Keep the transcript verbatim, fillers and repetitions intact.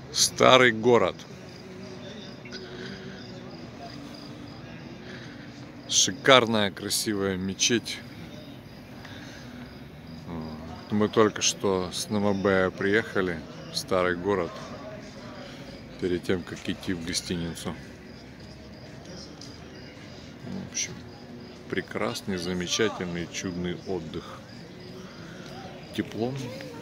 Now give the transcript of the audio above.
Старый город. Шикарная, красивая мечеть. Мы только что с Намабея приехали в старый город, перед тем, как идти в гостиницу. В общем, прекрасный, замечательный, чудный отдых. Тепло.